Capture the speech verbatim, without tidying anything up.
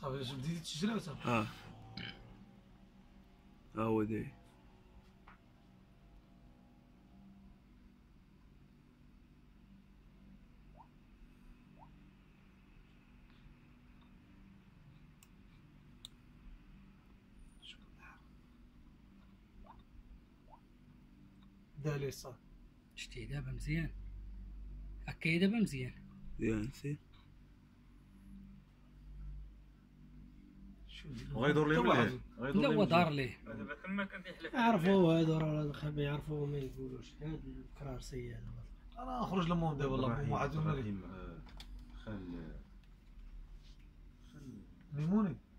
صافي بديتي تشري وصافي. اه ها هو داير. دالي صافي. شتيه دابا مزيان، هكايا دابا مزيان مزيان سير. وغيدور ليه ولا لا هو دار ليه. دابا تما كان تيحلف. يعرفوا هادو راه الخبا يعرفوا ما يقولوش هاد الكرار سيء هذا. انا نخرج لمهم دابا والله ما عاد خال خال ميموني.